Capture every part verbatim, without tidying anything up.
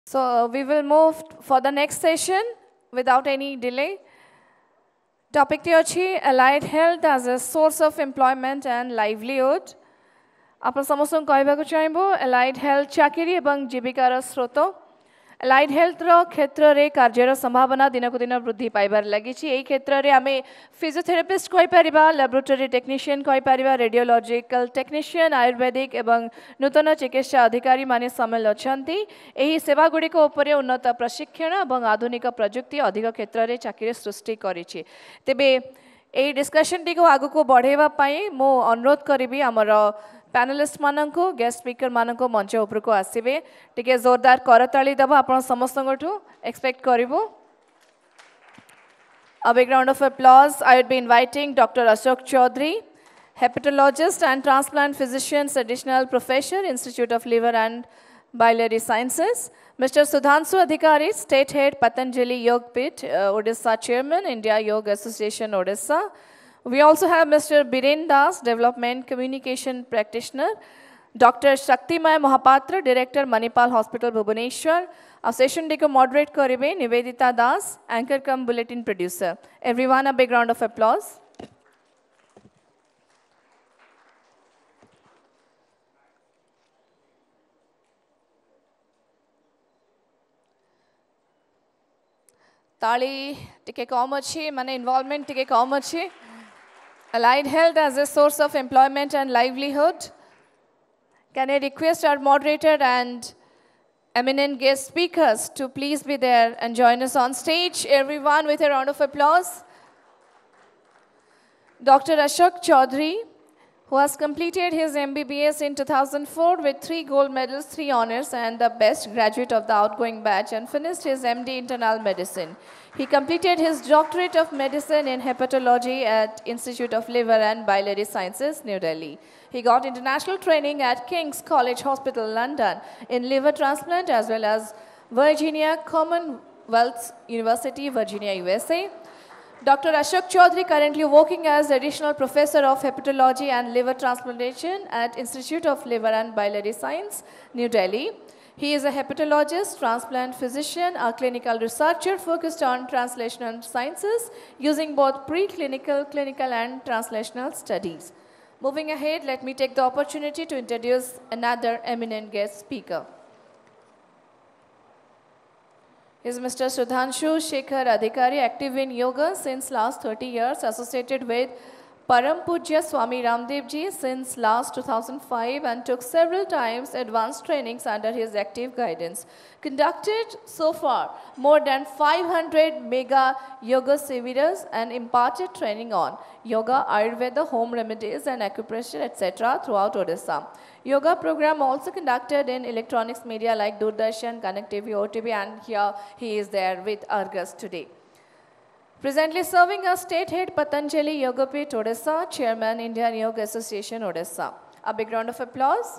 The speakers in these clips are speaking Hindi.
So uh, we will move for the next session without any delay. Topic ଟି ଅଛି allied health as a source of employment and livelihood. ଆପଣ ସମସ୍ତଙ୍କୁ କହିବାକୁ ଚାହିଁବୁ allied health ଚାକିରି ଏବଂ ଜୀବିକାର ସ୍ରୋତ. allied health ର କ୍ଷେତ୍ରରେ କାର୍ଯ୍ୟର ସମ୍ଭାବନା ଦିନକୁ ଦିନ ବୃଦ୍ଧି ପାଇବାରେ ଲାଗିଛି. ଏହି କ୍ଷେତ୍ରରେ ଆମେ ଫିଜିଓଥେରାପିଷ୍ଟ କହିପାରିବା, ଲାବୋରେଟୋରୀ ଟେକ୍ନିସିଆନ୍ କହିପାରିବା, ରେଡିଓଲୋଜିକାଲ ଟେକ୍ନିସିଆନ୍, ଆୟୁର୍ବେଦିକ ଏବଂ ନୂତନ ଚିକିତ୍ସା ଅଧିକାରୀମାନେ ସାମିଲ ଅଛନ୍ତି. ଏହି ସେବାଗୁଡ଼ିକ ଉପରେ ଉନ୍ନତ ପ୍ରଶିକ୍ଷଣ ଏବଂ ଆଧୁନିକ ପ୍ରଯୁକ୍ତି ଅଧିକ କ୍ଷେତ୍ରରେ ଚାକିରି ସୃଷ୍ଟି କରିଛି. ତେବେ ଏହି ଡିସ୍କସନଟିକୁ ଆଗକୁ ବଢ଼ାଇବା ପାଇଁ ମୁଁ ଅନୁରୋଧ କରିବି ଆମର पैनलिस्ट मानक गेस्ट स्पीकर मानक मंच उपरक आसवे टे जोरदार करताली दबा आप समस्त एक्सपेक्ट करूँ. A big round of applause. I would be inviting Doctor Ashok Chaudhary, hepatologist and transplant physician, additional professor, Institute of Liver and Biliary Sciences. Mister Sudhanshu Adhikari, State Head, Patanjali Yoga Pit, uh, Odisha Chairman, India Yoga Association, Odisha. We also have Mister Biren Das, Development Communication Practitioner, Doctor Shaktimay Mohapatra, Director, Manipal Hospital, Bhubaneswar. Our session को moderate करेंगे Nivedita Das, Anchor cum Bulletin Producer. Everyone, a big round of applause. ताली टिके कम अच्छी, माने involvement टिके कम अच्छी. Allied health as a source of employment and livelihood. Can I request our moderator and eminent guest speakers to please be there and join us on stage. Everyone with a round of applause. Doctor Ashok Chaudhary, who has completed his M B B S in two thousand four with three gold medals, three honors, and the best graduate of the outgoing batch, and finished his M D Internal Medicine. He completed his doctorate of medicine in hepatology at Institute of Liver and Biliary Sciences, New Delhi. He got international training at King's College Hospital, London, in liver transplant, as well as Virginia Commonwealth University, Virginia, U S A. Doctor Ashok Chaudhary currently working as additional professor of hepatology and liver transplantation at Institute of Liver and Biliary Science, New Delhi. He is a hepatologist, transplant physician, a clinical researcher focused on translational sciences using both preclinical, clinical, and translational studies. Moving ahead, let me take the opportunity to introduce another eminent guest speaker. Is Mister Sudhanshu Shekhar Adhikari, active in yoga since last thirty years, associated with Param Pujya Swami Ramdev Ji since last two thousand five, and took several times advanced trainings under his active guidance. Conducted so far more than five hundred mega yoga seminars and imparted training on yoga, Ayurveda, home remedies and acupressure, et cetera throughout Odisha. Yoga program also conducted in electronics media like Doordarshan, Connect T V, O T V, and here he is there with Argus today. Presently serving as State Head, Patanjali Yoga Pit, Odisha, Chairman, Indian Yoga Association, Odisha. A big round of applause.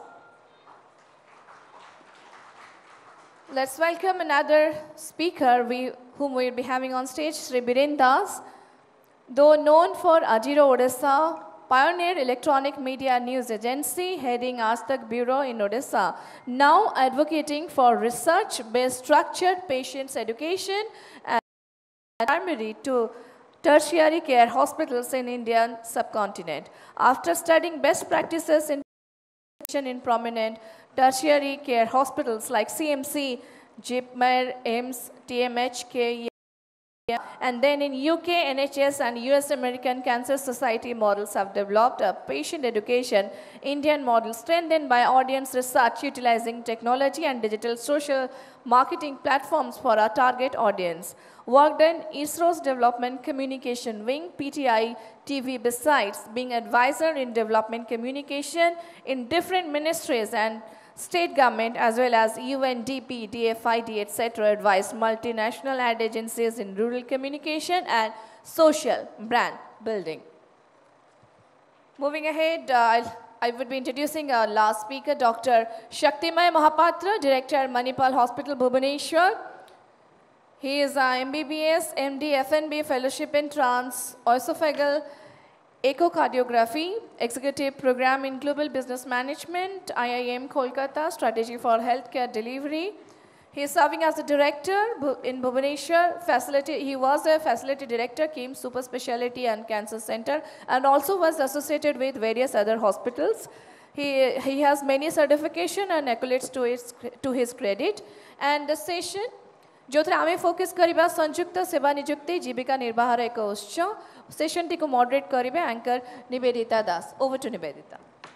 Let's welcome another speaker we, whom we will be having on stage, Sri Biren Das. Though known for Ajiro Odisha, pioneer electronic media news agency heading Aaj Bureau in Odisha, now advocating for research-based structured patients education and primary to tertiary care hospitals in Indian subcontinent. After studying best practices in in prominent tertiary care hospitals like C M C, Jipmer, A I M S, T M H, K, and then in U K, N H S and U S American Cancer Society models have developed a patient education Indian model strengthened by audience research utilizing technology and digital social marketing platforms for our target audience. Worked in ISRO's Development Communication Wing, P T I T V, besides being advisor in development communication in different ministries and state government as well as U N D P, D F I D, et cetera advised multinational ad agencies in rural communication and social brand building. Moving ahead, uh, I'll, I would be introducing our last speaker, Doctor Shaktimay Mohapatra, Director, Manipal Hospital, Bhubaneswar. He is a M B B S, M D, F N B Fellowship in Trans-Esophageal Echocardiography, Executive Program in Global Business Management, I I M Kolkata, Strategy for Healthcare Delivery. He is serving as a director in Bhubaneswar facility. He was a facility director, KIMS Super Speciality and Cancer Center, and also was associated with various other hospitals. He, he has many certification and accolades to his, to his credit. And the session, जो थे आमे फोकस करिबा संयुक्त सेवा नियुक्ति जीविका निर्वाहर एक उत्सव सेशन टी को मॉडरेट करिबे anchor Nivedita Das. Over to Nivedita.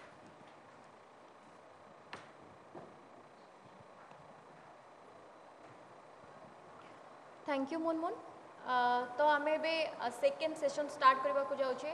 Thank you Munmun. तो आम ए सेकेंड सेशन स्टार्ट करने को जाऊे.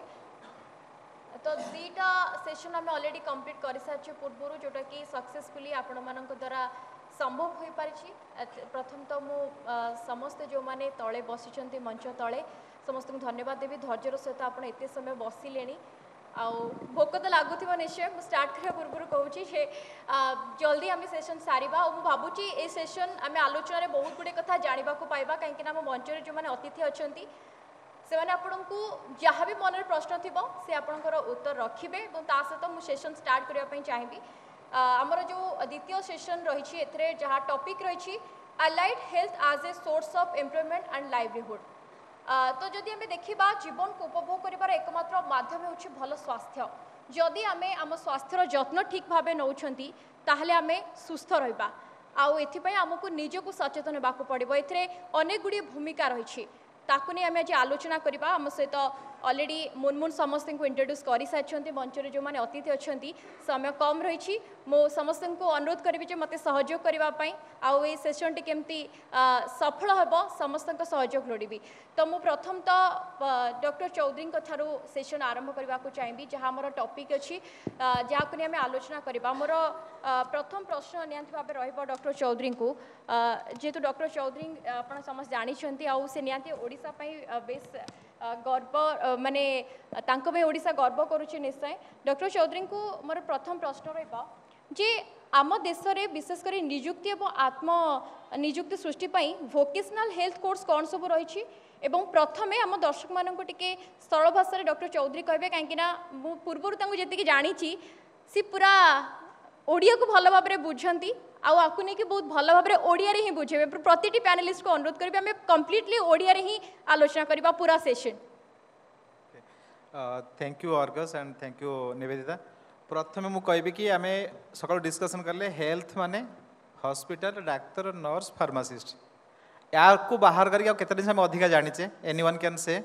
तो दीटा सेशन आम ऑलरेडी कंप्लीट कर सारी पूर्व जोटा कि सक्सेसफुली आपण मान द्वारा संभव हो पारी. प्रथम तो मु समस्ते जो मैंने तले बसी मंच तले समस्त को धन्यवाद देवी. धैर्यर सहित आप एत समय बसिले आउ भोक तो लगुव निश्चय. मुझे स्टार्ट करने पूर्व कहूँ से जल्दी आम सेशन सारिबा. और मुझे ये सेशन आम आलोचना बहुत गुड़े कथा जानवा पाइबा कहीं आम मंच जो मैंने अतिथि अच्छा से मैंने आपन को जहाँ भी मन प्रश्न थी से आपंकर उत्तर रखिए. और सहित मुझे सेशन स्टार्ट करने चाहिए. आमर जो द्वितीय सेशन रही जहाँ टॉपिक रही allied health as a source of employment and livelihood. तो जदि आम देखा जीवन को उपभोग कर एकमात्र माध्यम हो भल स्वास्थ्य. जदि आम आम स्वास्थ्यर जत्न ठीक भाव नौ ताहले आम सुस्थ रहा. आउ एथिपाई आमको निजको सचेतन होगा पड़ो. ए अनेक गुड़िए भूमिका रही ताकू नहीं आम आज आलोचना करवा. आम सहित ऑलरेडी मुनमुन समस्त को इंट्रोड्यूस कर सारी मंच जो मैंने अतिथि अच्छा समय कम रही. मो समस्त को अनुरोध करी मत सहयोग करने आउ ये सेशन टी केमती सफल हम समस्त सहयोग लोड़ी. तो मु प्रथम तो डॉक्टर चौधरी ठारू सेशन आरंभ करने को चाहिए जहाँ आम टॉपिक अच्छी जहाँ को नहीं आम आलोचना करवा. मोर प्रथम प्रश्न निहत भाव रहा डॉक्टर चौधरी को जेहेतु डॉक्टर चौधरी आप समस्त जानते आउ से निहत ओडिशा बेस गर्व माने ओडिशा गर्व करुचे निश्चय. डॉक्टर चौधरी को मोर प्रथम प्रश्न रहा जे आम देश में विशेषकर निजुक्ति और आत्म निजुक्ति सृष्टि वोकेशनल हेल्थ कोर्स कौन सब रही. प्रथमे आम दर्शक मानक टिके सरल भाषा डॉक्टर चौधरी कहे कहीं पूर्वर जी जानी सी पूरा ओडिया को भल भाव में बुझती आपको नहीं कि बहुत भल भाव में ओडिया ही बुझे. प्रति पैनलिस्ट को अनुरोध करेंगे आम कम्प्लीटली ओडिया ही आलोचना करवा पूरा सेशन. थैंक यू ऑर्गस एंड थैंक यू निवेदिता. प्रथम मु कहबी कि आम सकाल डिस्कसन कले हेल्थ माने हॉस्पिटल डाक्तर नर्स फार्मासिस्ट या को बाहर करके केते दिन हम अधिका जानिचे. एनी वन कैन से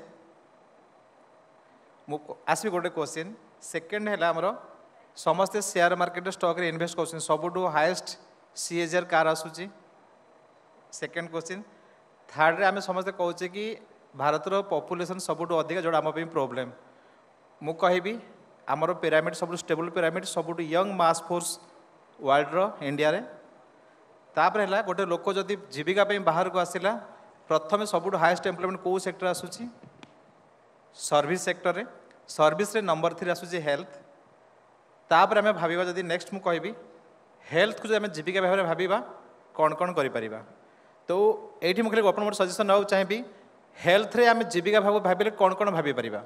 मु आसबी गोटे क्वेश्चन. सेकंड है आमर समस्ते शेयर मार्केट स्टॉक रे इन्वेस्ट कर सबुठू हाएस्ट सीएजर कार आसूची. Second question. थर्ड रे आम समस्ते कहचे कि भारतर पॉपुलेशन सबुठू अधिका जोड़ा आम प्रोब्लेम. मु कहबी आमर पिरामिड सब स्टेबल पिरामिड सबुठू यंग मास फोर्स वर्ल्ड रो इंडिया रे. तापर है गोटे लोक जदि जीविका बाहर को आसला प्रथम सबुठू हाएस्ट एम्प्लॉयमेंट कौ सेक्टर आसूची सर्विस सेक्टर रे. सर्विस रे नंबर थ्री आसूची हेल्थ. तापर आम भाविबा जदि नेक्स्ट मु कहबी हेल्थ को जो आम जीविका भाव में भाविबा कौन कौन करिपरिबा. तो ये मुझे अपन मोर सजेसन ना चाहिए हेल्थ रे आम जीविका भाव भाविले कौन कौन भाभी परिबा.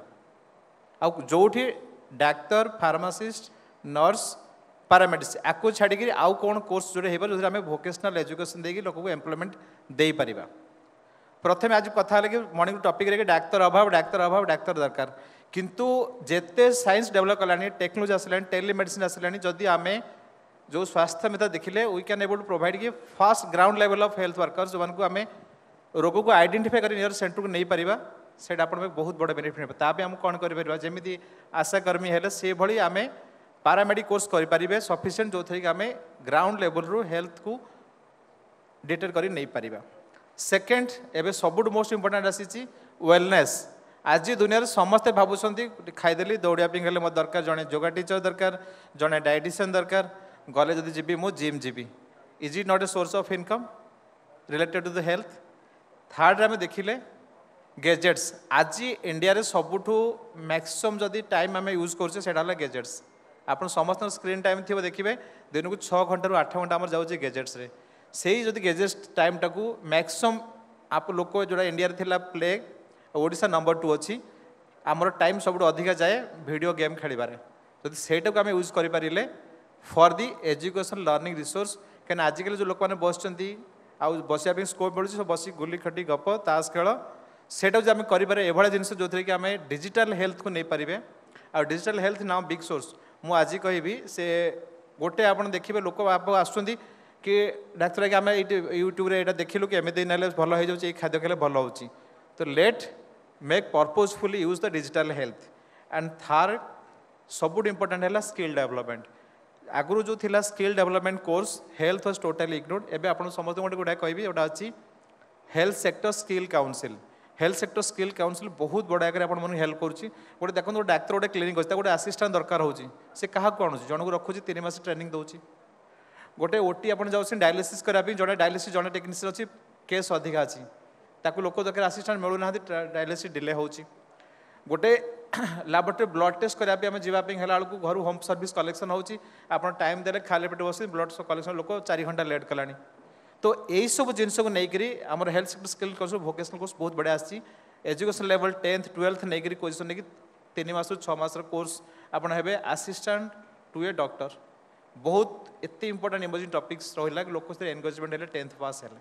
आ जोठी डाक्तर फार्मासिस्ट नर्स पैरामेडिक्स आपको छाड़ी आउ कौन कोर्स जोड़े हो जो आम भोकेशनल एजुकेशन देकी लोक को एम्प्लॉयमेंट दे पारिबा. प्रथम आज कथा कि मॉर्निंग टॉपिक रे डाक्तर अभाव डाक्तर अभाव डाक्तर दरकार. किंतु जेते साइंस डेवलप कलानी टेक्नोलॉजी आसलानी टेलीमेडिसिन आसलानी जदि आम जो स्वास्थ्य मेथड देखिले we can able to provide कि first ground level of health workers जो मानक आम रोग को आइडेंटिफाई कर नियर सेंटर को नहीं पारिबा से बहुत बड़ बेनिफिट है. ताप आम कौन कर जमी आशाकर्मी है से भाई आम पारामेडिक कोर्स करें सफिसीयंट जो थी आम ग्राउंड लेवल रू हेल्थ को डिटेल कर नहीं पारिबा. सेकेंड एवं सबुठ मोस्ट इम्पोर्टाट आसी वेलनेस. आज दुनिया समस्ते भावुंट खाईदेली दौड़ा मत दरकार जड़े योगा टीचर दरकार जड़े डायटिशियन दरकार गले जदि जीवी मु जिम जीवी. Is it not a source of income related to the health. Third आम देखिले गैजेट्स. आज इंडिया रे सबुठू मैक्सिमम जदि टाइम आम यूज कर गैजेट्स. आप समस्त स्क्रीन टाइम थी देखिए दिन को छः घंटा रू आठ घंटा जाऊँगी गैजेट्स रे. से ही जदि गैजेट्स टाइम टाक मैक्सिमम आप लोक जोड़ा इंडिया रे थिला प्लेग ओडिशा नंबर टू अच्छी आमर टाइम सब अधिका जाए वीडियो गेम खेलिबारे. जदि सेटा को आम यूज करें for the education learning resource कहीं आजिकल जो लोक मैंने बस आउ बसिया स्कोप मिलूँ सब बस गुली खटी गप ताश खेल सेटा जो आम करें एभा जिन जो थे कि आम डिजिटल हेल्थ को नहीं पारे आ digital health now big source मु आज कहि से गोटे आप देखिए लोक आप आसुँच कि डाक्तर कि आम यूट्यूब रे एटा देखिलु कि एमती ना भल हो जाए खाद्य खेले भल हो तो let make purposefully use the digital health and third सबुठ इंपोर्टेंट है स्किल डेवलपमेंट आगु जो थिला skill development course health was totally ignored एबे आपण समस्त गोटे गोटा कहबी ओटा अछि health sector skill council health sector skill council बहुत बड़ा आगे आप हेल्प करुँची गोटे देखो गोटे डाक्तर गोटे क्लिनिक अच्छे गोटे आसिस्टांट दरकार होची से क्या आणुची जन को रखुची तीन मास ट्रेनिंग दूसरी गोटे ओटी आप जाऊँ डायलिसिस करापी जड़े डायलिसिस जड़े टेक्नीशियन अच्छी केस अधिका अच्छी ताकू लोक दरकार आसिस्टांट मिलूना डायलिसिस डिले होची गोटे लाबोरेटरी ब्लड टेस्ट करापी आम जावाई है घर होम सर्विस कलेक्शन होची आप टाइम देले खाली पेट बस ब्लड कलेक्शन लोक चार घंटा लेट कलानी तो यही सब जिनस को लेकर आम health sector skill course vocational course बहुत बढ़िया आसी एजुकेशन लेवल टेन्थ ट्वेल्थ नहीं पोजिशन नहीं तीन मास छः मास कोर्स आप आसिस्टांट टू ए डॉक्टर बहुत एत इंपोर्टेंट इमर्जिंग टॉपिक्स रहा लोक एनगेजमेंट है टेन्थ पास है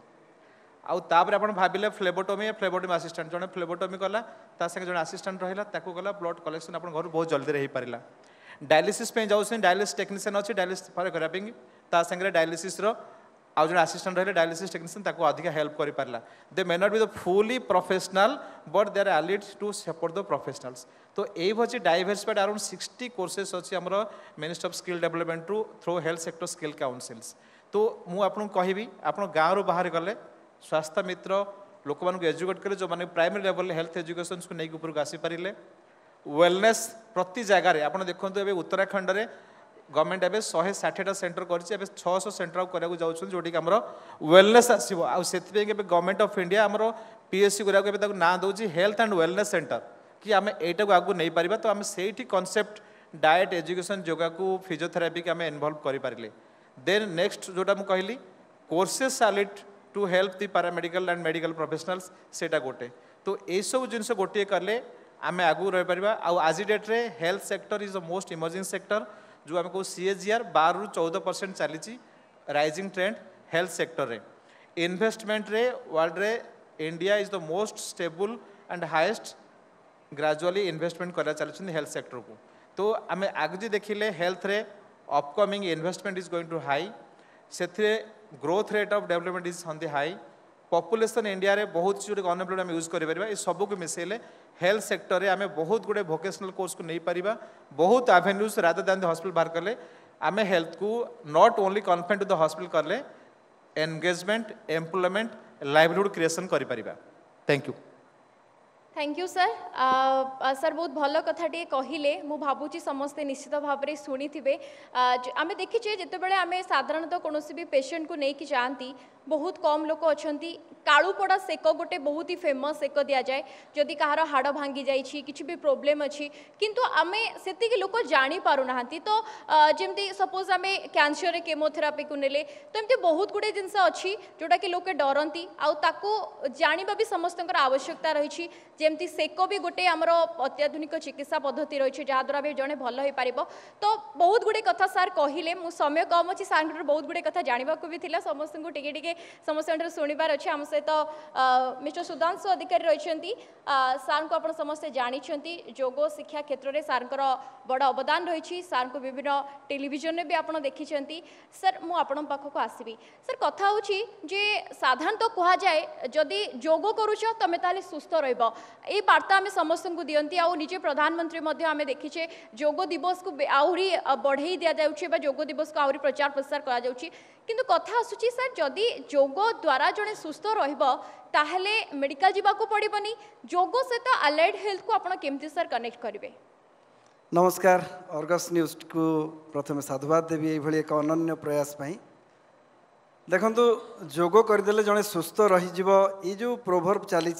आउ तापर आप भाविले फ्लेबोटोमी फ्लेबोटोमी आसिस्टांट जड़े फ्लेबोटोमी कला संगे जड़े आसिस्टांट रहा गला ब्लड कलेक्शन आप घर बहुत जल्दी हो पारा डायलिसिस जाऊँ डायलिसिस टेक्नीशियन अच्छी डायलिसिस करापी संगे डायलिसिस आउ जो आसिस्टांट रहे डायलिसिस टेक्नीशियन ताको अधिक हेल्प कर पारा they may not be the fully professional but they are allied to support the professionals तो यही अच्छी डाइवर्सिफाइड अराउंड सिक्सटी कोर्सेस अच्छी आम ministry of skill development to through health sector skill councils तो मुझे आपको कहबी आप गाँव बाहर गले स्वास्थ्य मित्र लोक मानक एजुकेट करें जो मैंने प्राइमरी लेवल हेल्थ एजुकेशन को लेकिन उपरको आसीपारे वेलनेस प्रति जगार आप देखो ए उत्तराखंड में गवर्नमेंट एवं शहे षाठीटा सेंटर कर छःश सेंटर कराया जाऊँ जोटि आम वेलनेस आसो आउे गवर्नमेंट ऑफ इंडिया आम पीएससी कराया ना दूसरी हेल्थ एंड वेलनेस सेंटर कि आम यटा को आगू नहीं पार तो आम से कॉन्सेप्ट डाएट एजुकेशन योगा को फिजियोथेरापी की आम इनवल्व करें देन नेक्स्ट जोटा मुझे कहली कोर्सेस सैलिड to help the paramedical and medical professionals सेटा गोटे तो यही सब जिन गोटे कले आम आगू रही पार आज डेट्रे health sector is the most emerging sector जो आम कौ सी ए जी आर बार रु चौदह परसेंट चली राइजिंग ट्रेंड हेल्थ सेक्टर रे इन्वेस्टमेंट रे वर्ल्ड रे India is the most stable and highest gradually investment करा चलती हेल्थ सेक्टर को तो आम आगे देखिले हेल्थ रे upcoming investment is going to high से growth rate of development is on the high population India रे बहुत जो अनएम्प्लॉयड यूज करें ये सब को मिसेले हेल्थ सेक्टर रे आमे बहुत गुड़े भोकेशनल कोर्स को नहीं पारिबा बहुत avenues rather than the hospital बाहर कले आमे हेल्थ को not only confined to the hospital करले एंगेजमेंट एम्प्लॉयमेंट लाइवलीहुड क्रिएशन करि पारिबा thank you thank you sir sir बहुत भल कथाटे कहले मु भावुची समस्ते निश्चित भाव में शुणी थे आम देखीचे जितेबाला आम साधारणतः कौन भी पेशेंट को लेकिन जाती बहुत कम लोक अच्छा कालुपड़ा सेक गोटे बहुत ही फेमस सेक दि जाए जदि कहार हाड़ भांगी जाइए किसी भी प्रोब्लेम अच्छी किंतु आम से लोक जानी पारु ना तो जमती सपोज आम कैंसर केमोथेरापी को नेले तो एमती बहुत गुड़े जिनस अच्छी जोटा कि लोके डरती आउ जाना भी समस्त आवश्यकता रही जमती सेक भी गोटे आमर अत्याधुनिक चिकित्सा पद्धति रही जहाद्वारा भी जड़े भल हो पार तो बहुत गुड़े कथा सार कहले मु समय कम अच्छी सार बहुत गुड़े कथा जानवा भी था समस्त को टिके टिके समस्त शुणवार अच्छे आम सहित मिस्टर सुधांशु अधिकारी रही सार को आप समस्ते जानते योग शिक्षा क्षेत्र में सार बड़ अवदान रही सार को विभिन्न टेलीविजन में भी आप देखी सर मु आपण पाखक आसबि सर कथा हूँ जे साधारणतः कह जाए जदि योग करुच तुम ताले सुस्थ रहिबो ये वार्ता आम समस्त को दियंती आउ निजे प्रधानमंत्री आम देखीचे योग दिवस को आहरी बढ़ई दि जाऊँगी योग दिवस को आहरी प्रचार प्रसार करा किंतु कथा आसूची सर जदि योग द्वारा जड़े सुस्थ रहिबे मेडिकल जावाक पड़ोनी योग सहित अलाइड हेल्थ को आप केमती सर कनेक्ट करेंगे नमस्कार अर्गस न्यूज को प्रथम साधुवाद देवी ये एक अनन्य प्रयास पाई देखु योग करदे जड़े सुस्थ रही ये जो प्रोभर्ब चली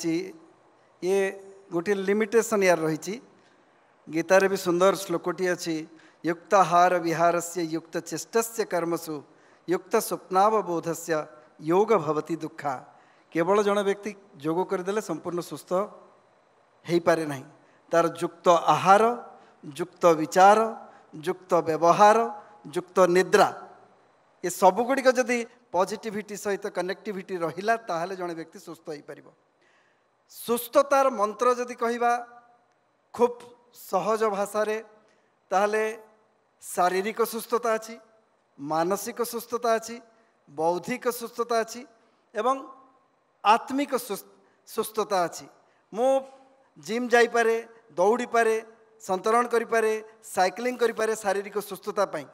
ये गोटे लिमिटेशन यार रही गीतार भी सुंदर श्लोकटी अच्छी युक्ताहार विहार से युक्त चेष्टस्य कर्मसु युक्त स्वप्नावबोध से योग भवती दुखा केवल जड़े व्यक्ति योग करदे संपूर्ण सुस्थ हो पारे ना तार युक्त आहार युक्त विचार युक्त व्यवहार युक्त निद्रा ये सबुगुड़िक जदि पॉजिटिविटी सहित कनेक्टिविटी रहिला ताहले जने व्यक्ति सुस्थ होई परिबो। सुस्थतार मंत्र जदि कहिबा खूब सहज भाषा रे ताहले शारीरिक सुस्थता अछि, मानसिक सुस्थता अछि, बौद्धिक सुस्थता अछि एवं आत्मिक सुस्थता अछि। मो जिम जाई पारे, दौड़ी पारे, संतरण करि पारे, साइक्लिंग करि पारे शारीरिक सुस्थता पाई।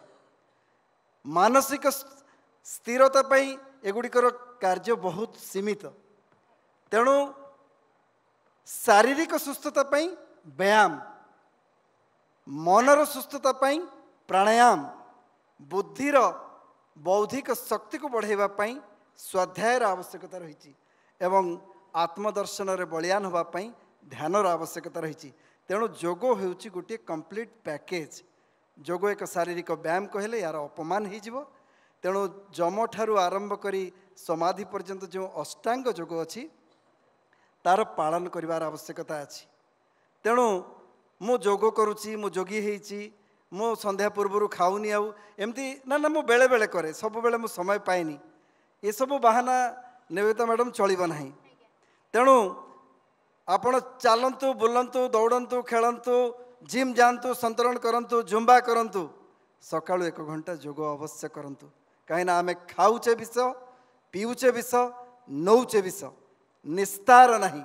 मानसिक स्थिरता पाई एगुड़िकर कार्य बहुत सीमित। तेणु शारीरिक सुस्थता पाई व्यायाम, मनर सुस्थता पाई प्राणायाम, बुद्धिर बौद्धिक शक्ति को बढ़ाइबा पाई स्वाध्यायर आवश्यकता रही एवं आत्मदर्शन रे बलियान होबा पाई ध्यानर आवश्यकता रही। तेणु जोग होउची गोटे कंप्लीट पैकेज। जोग एक शारीरिक व्यायाम कहले यार अपमान हो। तेणु जम ठारू आरंभ करी समाधि पर्यंत जो अष्टांग जोग अच्छी तार पालन करिवार आवश्यकता अच्छी। तेणु मु जोग करुची, मु जोगी हेची, मु संध्या पूर्व खाऊनी आउ एमती ना ना मु बेले बेले करे, सब बेले मु समय पाएनी, ये सब बहाना निवेदिता मैडम चलिब नहीं। तेणु आपण चलतु, बुलंतु, दौड़तु, खेलतु, जिम जातु, संतरण करतु, जुम्बा करतु, सकाळु एक घंटा जोग अवश्य करतु। कहीं आमे खाऊचे विष, पीऊचे विष, नौचे विष, निस्तार नहीं।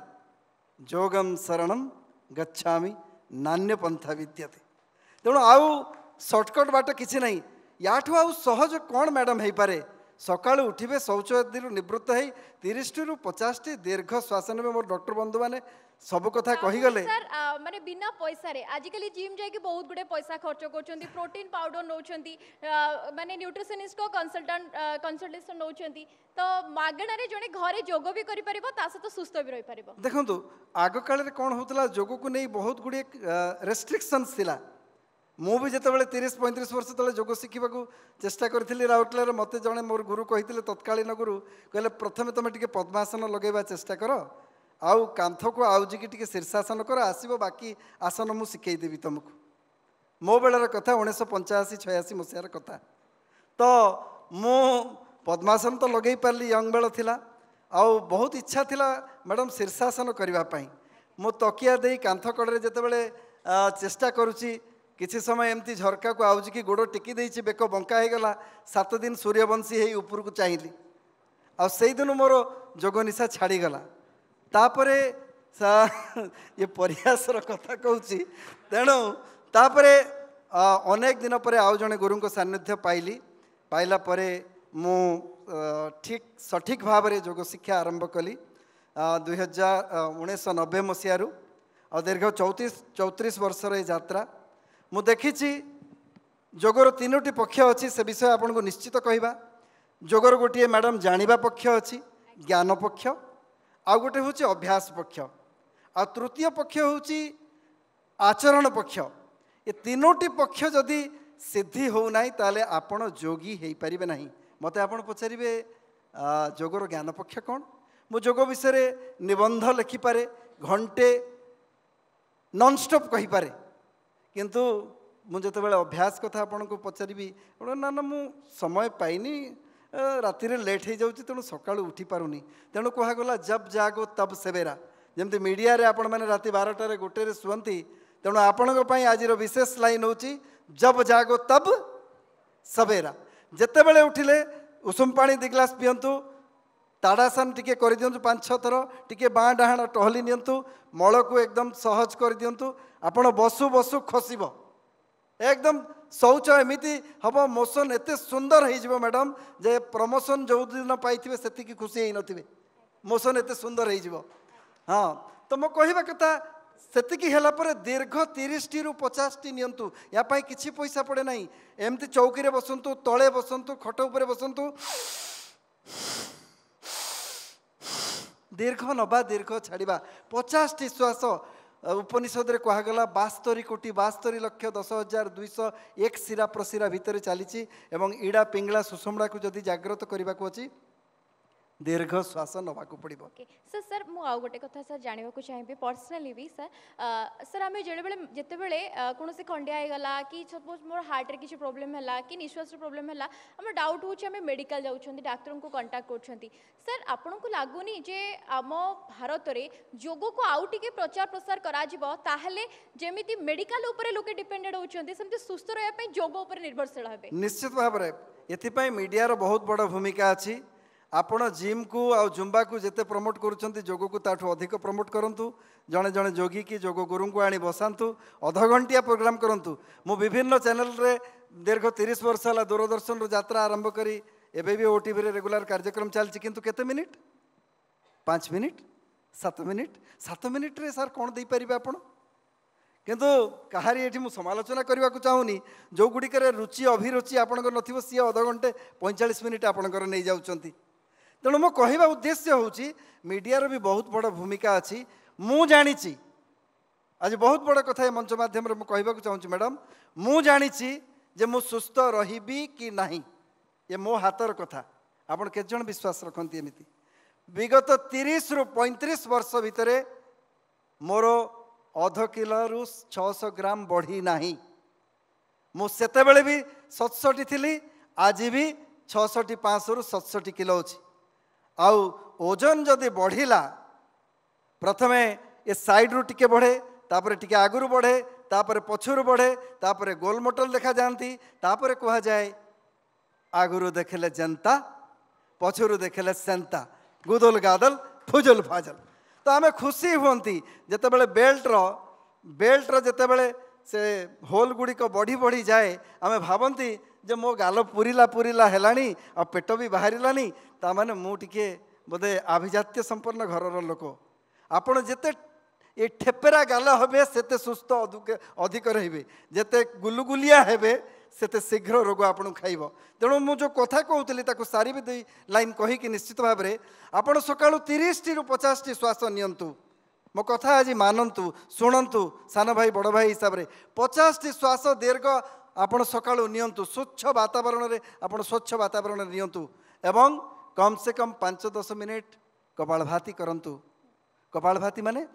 जोगम शरणम गच्छामि नान्य पंथा विद्यते। तेणु आउ सर्टकट बाट किसी नहीं। याठू आउ सहज कौन मैडम हो पारे? सकाळु उठिबे, शौचालय निवृत्त है तीस रु पचास टी दीर्घ श्वास ने मोर डॉक्टर बंधु माने सब कथा कही गले। सर माने बिना पैसा रे आजिकली जिम जाके बहुत गुडे पैसा खर्च करछंती, प्रोटीन पाउडर नौछंती, माने न्यूट्रिशनिस्ट को कंसल्टेंट कंसल्टेशन नौछंती, तो मागणा रे जने घरे जोग भी करि परिबो, तासे तो सुस्थ भी रहि परिबो। देखंतु आग काल रे कोन होतला, जोग को नै बहुत गुडे रेस्ट्रिक्शंस थिला। मु भी जिते तीस पैंतीस वर्ष तले जोग शिखा चेष्टा करी राउरकेला मत जड़े मोर गुरु कही तत्कालीन गुरु कहले प्रथमे तुम टे पद्मासन लगेबा चेष्टा कर, आउ कांथ को आउजिकी टे शीर्षासन कर, आसब बाकी आसन मु शिखेदेवी तुमको। मो बेलार कथा उन्नीस पंचाशी छयाशी मसीहार कथा। तो मु पद्मासन तो लगे पार्ली, यंग बेल थिला, आउ बहुत इच्छा थिला मैडम शीर्षासन करने। मो तकिया दे कांथ कड़े जिते चेष्टा करुची, किसी समय एमती झरका को आउज कि गोड़ टिकी देछि, बेक बंका हो गला, सात दिन सूर्यवंशी है ऊपर को चाहिए। आ से दिन मोर जोग निशा छाड़ीगला। तापरे ये प्रयासर कथा कहूँ। तेणु तापरे अनेक दिन पर आउ जड़े गुरु सान्निध्य पाइली। पाइला परे मु ठीक सठिक भाव में जोग शिक्षा आरंभ कली दुई हजार उन्नीस नब्बे मसीह आ दीर्घ चौतीस चौतीस वर्षर ये यात्रा मु देखी। जोगर तीनोटी पक्ष अच्छी, से विषय आपको निश्चित कहवा। जोगर गोटे मैडम जानिबा पक्ष अच्छी, ज्ञान पक्ष, आ गोटे हूँ अभ्यास पक्ष, आ तृतीय पक्ष हूँ आचरण पक्ष। ये तीनोटी पक्ष जदि सिद्धि होना ताले आपण जोगी हो पारे ना। मत आप पचारे जोगर ज्ञान पक्ष कौन? मु जोग विषय निबंध लिखिपारे, घंटे नॉनस्टॉप कहीपे, किंतु मुझे अभ्यास कथा आपन को पचारि ना ना मु समय पाइनी, राति रे लेट हो जाऊँ, तेणु सका उठी पारुनी। तेणु कहगला जब जागो तब सेवेरा। जमती मीडिया रे आपण मैंने राति बारटार गोटे शुंती, तेणु आपण आज विशेष लाइन हूँ जब जागो तब सवेरा। जिते बड़े उठिले उषुम पानी दि ग्लास पियंतु, ताड़ासन टिके कर दियंतु पांच छह थर, टिके बाँ डाहाण टहली नियंतु, मल को एकदम सहज कर दियंतु। आपण बसु बसु खसब एकदम शौच एमती हम मोशन एत सुंदर हो मैडम जे प्रमोशन जो दिन पाई से खुशी ही नथिबे, मोशन एत सुंदर हो। हाँ तो मो कहवा कथा सेतिकी होला पर दीर्घ तीस टी रु पचास टी नियंतु, या पाई किछि पैसा पड़े नहीं। एमती चौकी रे बसंतु, तले बसंतु, खट उपरे बसंतु, दीर्घ नबा दीर्घ छाड़ा पचास टी श्वास। उपनिषद रे कहगला बास्तरी कोटी बास्तरी लक्ष दस हजार दुईश एक शिरा प्रशिरा भितर चली। इड़ा पिंगला सुषुम्ना को जदि जाग्रत करने को अच्छी दीर्घ श्वास नवाक पड़ो। ओके सर सर मु आउ गोटे कथा सर जानवा को चाहिए पर्सनाली भी सर अ, सर आम जो जिते बड़े कौन से खंडिया होगला कि सपोज मोर हार्ट रे किसी प्रोब्लेम है कि निश्वास प्रोब्लेम है आम डाउट हो मेडिकल जाऊँ डाक्तर को कंटाक्ट कर सर आपन को लगुनि जे आम भारत में जोग को आउ टे प्रचार प्रसार कराले जमी मेडिकल उपरे लोके डिपेंडेड होती सेमती सुस्थ रहा जोग उपर निर्भरशील हे निश्चित भाव में ये मीडिया रो बहुत बड़ भूमिका अच्छी। आपण जिम को आ जुम्बा को जिते प्रमोट करुँच जोग को ताठू अधिक प्रमोट करूँ जड़े जड़े जोगी की जोग गुरु को आनी बसातु अध घंटिया प्रोग्राम करूँ। मु विभिन्न चैनल रे दीर्घ तीस वर्ष है दूरदर्शन रो यात्रा आरंभ करी एबे भी ओटीवी रे रेगुलर कार्यक्रम चलती किंतु केते मिनिट पाँच मिनिट सात मिनिट सात मिनिट रे सर कौन दे पारे आपण किंतु कहारी ये मुझे समालोचना करने को चाहूनी जो गुड़िक रुचि अभिरुचि आपंकर नथिबो सी अध घंटे पैंतालीस मिनिट आपंकर नहीं जाउछंती। तेणु मो कहवा उद्देश्य होउची मीडियार भी बहुत बड़ भूमिका अच्छी। मु जानी आज बहुत बड़ कथा मंच माध्यम रे मु कहवा चाहूँ मैडम मु जानी जे मु सुस्थ रहिबी कि नहीं ये मो हाथर कथा आपण केते जण विश्वास रखती एमिति विगत तीस रु पैंतीस वर्ष भितर मोर अध किलो छःश ग्राम बढ़ी नाही मु सेते बेले भी सतसठी थी आज भी छःषठी पाँच रु सतसठी किलो अच्छी आउ ओजन जदि बढ़िला प्रथमे ये साइड रु टिके बढ़े तापर टिके आगुरु बढ़े तापर पछुरु बढ़े तापर गोल मोटल देखा जाती तापर कहा जाए आगुरु देखले जनता पछुरु देखले सेंता गुदल गादल फुजल फाजल तो आम खुशी हुंती जिते बड़े बेल्ट रो बेल्ट रो जिते बड़े से होल गुड़िक बढ़ी बढ़ी जाए आम भावती जे मो गाल पुरीला पुरीला हेलानी आ पेट भी बाहरिलानी तामाने मु टिके बोधे आभिजात्य संपन्न घरर लोक आपण जिते ये ठेपेरा गाल हे सेते सुस्थ अधिक रहिबे जेते गुलुगुलिया हेबे सेते शीघ्र रोग आपन खाइब। तेणु मु जो कथा कहूली ताको सारी भी दुई लाइन कहीकि निश्चित भाव में आपण सकाळु तीस टी रु पचास टी श्वास नियंतु मो कथा आज मानतु शुणु सान भाई बड़ भाई हिसाब से पचास टी श्वास दीर्घ आपण सकाळु नियंतु स्वच्छ वातावरण रे आपण स्वच्छ वातावरण नियंतु एवं कम से कम पाँच दस मिनिट कपालभाति करंतु। कपालभाति माने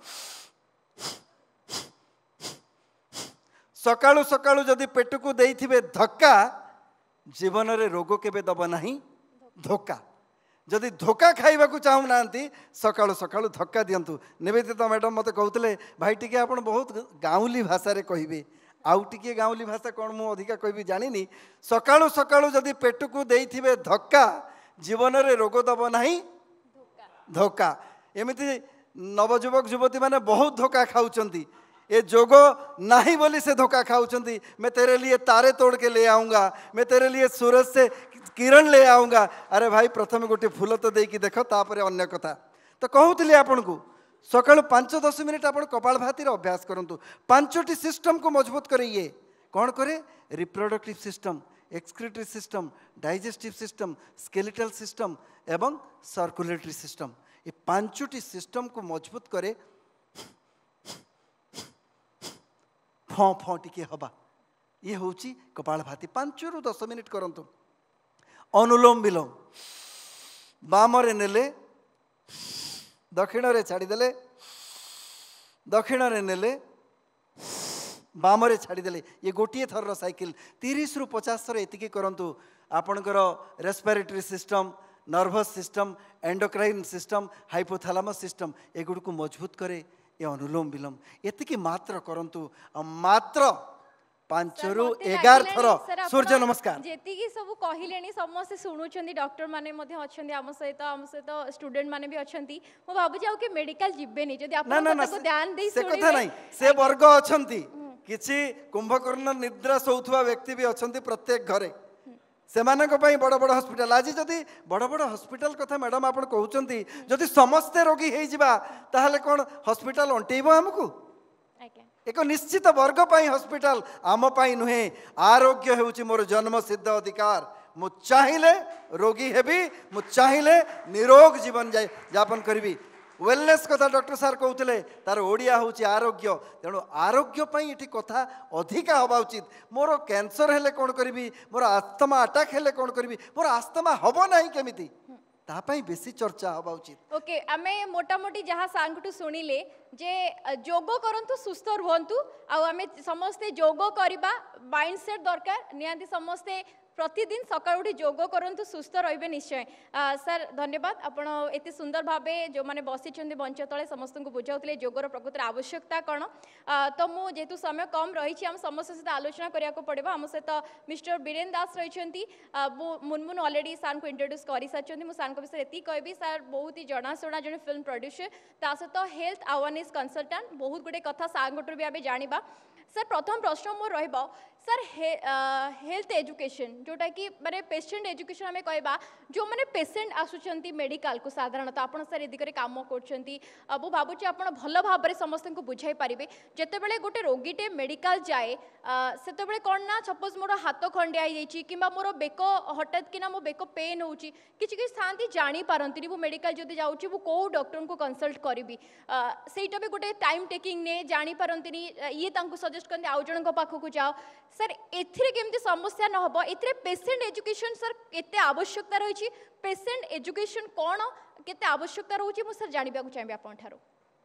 सकाळु सकाळु जदि पेट को देइथिबे धक्का जीवन रे रोग केबे दब नाही धोखा जदि धोखा खाइबा को चाहू नांती सकाळु सकाळु धक्का दियंतु। निवेदिता मैडम मते कहउतले भाई टिके आपण बहुत गाउली भाषा रे कहिबे आउ टिके गाउली भाषा कोन मु अधिका कहबी जानिनी सकाळु सकाळु जदि पेट को देइथिबे धक्का जीवन रे रोग दब नाही धोखा। एमिति नवजुवक युवती माने बहुत धोखा खाउचंती ये जोग नहीं बोली से धोखा खाऊंगी मैं तेरे लिए तारे तोड़ के ले आऊँगा मैं तेरे लिए सूरज से किरण ले आऊँगा। अरे भाई प्रथम गोटे फूल तो देकी देख तापर अन्य कथा तो कहूली आपन को सकाल पाँच दस मिनिट आप कपालभाति अभ्यास करूँ पांचटी सिस्टम को मजबूत करे ये कौन करे reproductive system excretory system digestive system skeletal system एवं सर्कुलेटरी सिस्टम ये पांचटी सिस्टम को मजबूत करे फँ फँ टिके हवा ये हूँ कपालभाति पांच रु दस मिनिट करंतु। अनुलोम विलोम बामरे नेले दक्षिण रे छाड़ीदेले दक्षिण रे नेले बामरे छाड़ीदेले ये गोटे थर साइकिल तीस रु पचास थर एतिकी करंतु आपणकर respiratory system nervous system endocrine system hypothalamus system एगुड़ को मजबूत करे ये अनुलोम विलोम एतिकी मात्र करंतु मात्र पांच रु एगार थर सूर्य नमस्कार जेतिकी सब कहिलेनी समस्त सुनुचंदी डॉक्टर माने मध्ये अछंदी आम सहित आम सहित स्टूडेंट माने भी अछंती मो भाबु जाऊ के मेडिकल जिबेनी जदी आपण को ध्यान देई से कथा नहीं से वर्ग अछंती किछि कुंभकर्ण निद्रा सोउथवा व्यक्ति भी अछंती प्रत्येक घरे सेमानक पई बड़ बड़ हॉस्पिटल आज जदि बड़ बड़ हॉस्पिटल कथा मैडम आपण कहउचंती जदि समस्ते रोगी हेइ जिबा ताहाले कोन हॉस्पिटल अंटेइबो हमकु एक निश्चित वर्ग पाई हॉस्पिटल आम पाई नुहे आरोग्य हेउची मोर जन्म सिद्ध अधिकार मु चाहिले रोगी हेबी मु चाहिले निरोग जीवन जाय यापन करबी वेलनेस कथा डॉक्टर सार कहते तार ओडिया हूँ आरोग्य तेणु आरोग्य पाई एठी कथा अधिका हवा उचित मोर कैंसर हेले कौन करी मोर आस्थमा अटैक हेले कौन करी मोर आस्थमा हम ना केमिति तापाई बेसी चर्चा हवा उचित। ओके आमे मोटा मोटी जहाँ सांगठू सुनिले जे जोग करंतु सुस्थ रुहंतु आ आमे समस्ते जोग करिबा माइंडसेट दरकार नियांती समस्ते प्रतिदिन सकाळ उठी जोग करंतु सुस्थ रहिबे निश्चय। सर धन्यवाद आपण एते सुंदर भाबे जो माने बसी छंदी मंच तळे समस्त को बुझाउतले जोगर प्रकृत आवश्यकता कोन। तो मु जेतु समय कम रही हम समस्त सहित आलोचना करिया को पड़िबा। हम सहित मिस्टर बीरेन दास रहिछंती मुनमुन ऑलरेडी सर को इंट्रोड्यूस करि साचंती। मु सर को विषय एती कहबी सर बहुत ही जनाशुना जने फिल्म प्रोड्यूसर ता सहित हेल्थ अवेयरनेस कंसल्टेंट बहुत गुडे कथा सांगठुर भी आबे जानिबा। सर प्रथम प्रश्न मोर रहिबो सर हेल्थ एजुकेशन जोटा कि माने पेशेंट एजुकेशन आम कहवा जो मैंने पेशेंट आसुंच मेडिकल को साधारणतः आप सर ए दिगरे काम कर भावुँ आप भल भाव में समस्त को बुझाई पारे जिते गोटे रोगीटे मेडिकल जाए से कौन ना सपोज मोर हाथ खंडिया कि मोर बेक हठात कि मो बेक पेन हो किसी किसी था जापारती वो मेडिकल जब जाऊँगी वो कौ डॉक्टर को कंसल्ट करी सेटा भी गोटे टाइम टेकिंग ने जापारती ये सजेस्ट करते आउ जन पाखक जाओ सर एथिरे केमती समस्या न हो एथिरे पेशेंट एजुकेशन सर केते आवश्यकता रही पेशेंट एजुकेशन कौन केते आवश्यकता रही मु सर जानिबा को चाहिए आपन ठारो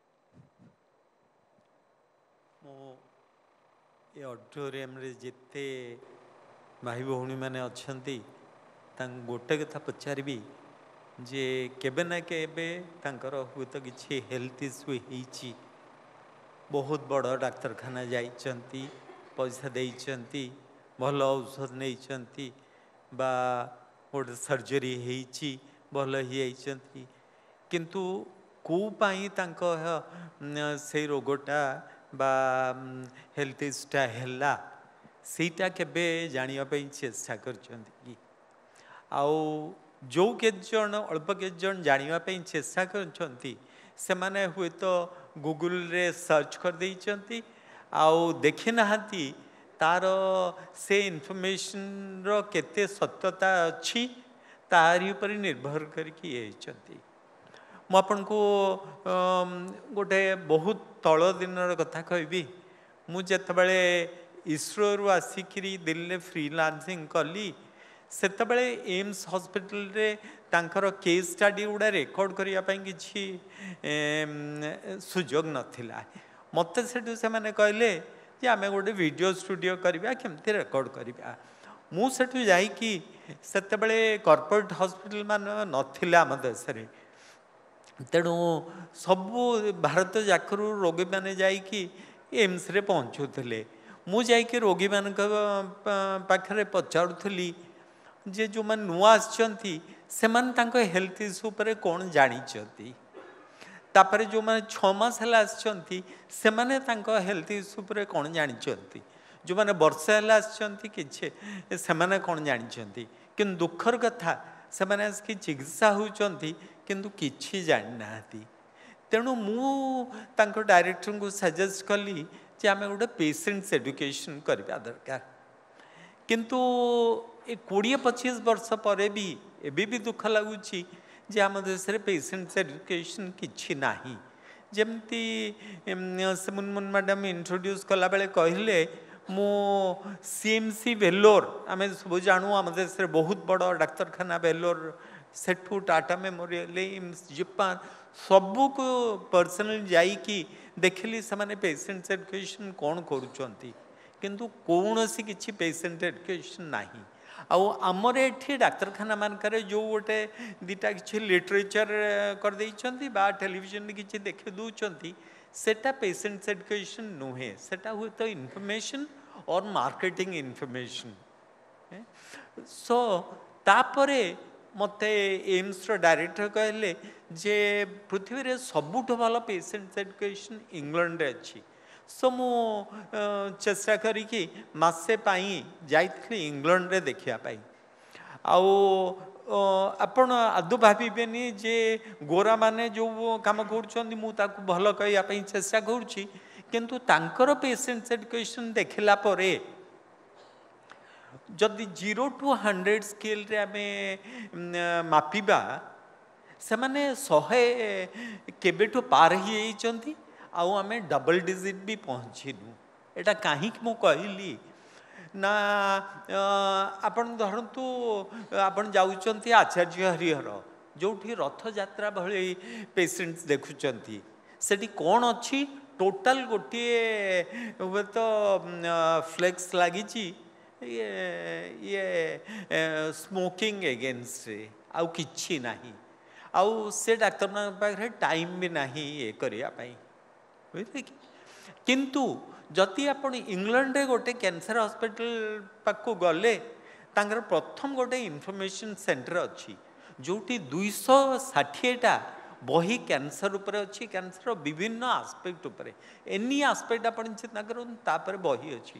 मो ए ऑडिटोरियम रे जिते भाई भौणी माने अछंती तांग गोटे कथा पचारबी जे केबे ना केबे तांकर हुत किछि हेल्थ इश्यू हिची बहुत बड़ डाक्तरखाना जाइचंती पैसा देइचंती भल औषध नहीं बा गोटे सर्जरी होइची भल ही किंतु को पाई तांको से रोगटा बा हेल्थ इश्यूटा हैला सेटा केबे जानिया पई चेष्टा करचंती कि आउ जो केत जन अल्प केत जन जानिया पई चेष्टा करचंती से माने हुए तो गूगल रे सर्च कर देइचंती आउ देखि नाहांती तार से इनफॉरमेशन रो केते सत्यता अच्छी तारी ऊपर निर्भर करके ये मु आपन को गोटे बहुत तल दिन कथा कहबी मु जेतबेले इसरो रु आसिकरी दिल्ली फ्रीलांसिंग कली सेतबेले एम्स हॉस्पिटल रे तांकर केस स्टडी गुड़ा रेकर्ड करिया पई किछि सुजोग नथिला मत से मैंने कहले जे आमे गोटे वीडियो स्टूडियो करबा केमती रेकर्ड करबा मु सेठु जाई कि सेतबेले कॉर्पोरेट हॉस्पिटल मान नथिला आम देश रे तेणु सबू भारत जाकरू रोगी माने जाई कि एम्स रे पहुँचुले मु जाई कि रोगी मान पाखरे पचारुथली जे जो मन नुआ आछंती से मन तांको हेल्थ इश्यू पर कौन जानी तापर जो मैंने छमास आसछंती से माने तांको हेल्थ इश्यू पर कौन जानी जो मैंने वर्षे आसछंती किछे से माने कौन जानी किंतु दुखर कथा से माने आसकी चिकित्सा होचंती किंतु किछि जानि नाहती तेणु मु तांको डायरेक्टर को सजेस्ट कली जे आमे गोटे पेशेंट्स एजुकेशन करबा दरकार किंतु ए कोड़े पचीस वर्ष पर भी एबे भी दुख लगुच जे आम देश में पेशेंट्स एजुकेशन किछि नाही जमती से मुनमुन मैडम इंट्रोड्यूस कला बेले कहले मो सीएमसी वेलोर आम सब जानू आम देश में बहुत बड़ डाक्तरखाना वेलोर सेठू टाटा मेमोरियल एम्स जापान सबू को पर्सनल जाइकी देखली से पेशेंट्स एजुकेशन कौन करुँच किंतु कौन सी किसी पेशेंट एजुकेशन नाही आउ आमर एठी डाक्तरखाना मानकर जो गोटे दीटा किसी लिटरेचर कर देइछंती बा टेलीविजन किसी देखे दूचंती सेटा पेशेंट्स एजुकेशन नुहे सेटा हुए तो इनफॉरमेशन और मार्केटिंग इनफॉरमेशन सो तापरे मते एम्स रो डायरेक्टर कहले जे पृथ्वी रे सबुठ भल पेशेंट्स एजुकेशन इंग्लैंड रे अछि सो मु चेष्टा करी मसे जाइली इंग्लैंड रे देखिया पाई आउ आपण आदु भाविबेनी जे गोरा माने जो काम करुछंती मु ताकू भल कहिया पई चेष्टा करूची किंतु तांकर पेशेंट्स एजुकेशन देखला परे जदि जीरो टू हंड्रेड स्केल रे आमे मापिबा से माने शहे केबेठो पार ही जाइछंती आउ आमे डबल डिजिट भी पहुँचीनु एटा कहीं मु कहली ना आपण धरतु आपण जाउचंती आचार्य हरिहर जोठी रथयात्रा भली पेसेंट्स देखुचंती सेठी कौन अच्छी टोटाल गोटे हुए तो फ्लेक्स लगी ये ये स्मोकिंग एगेन्स्ट आउ किछि नाही आउ से डाक्तर पाखे टाइम भी नाही ये करिया पाई बुझे कि किंतु जदि आपण इंग्लैंड रे गोटे कैंसर हॉस्पिटल पाखु गले तांकर प्रथम गोटे इन्फॉर्मेशन सेंटर अच्छी जोटी दुईश षाठीटा बही कैंसर उपरे अच्छी कैंसर विभिन्न आस्पेक्ट उपरे एनी आस्पेक्ट आपण चिंता करन तापर बही अच्छी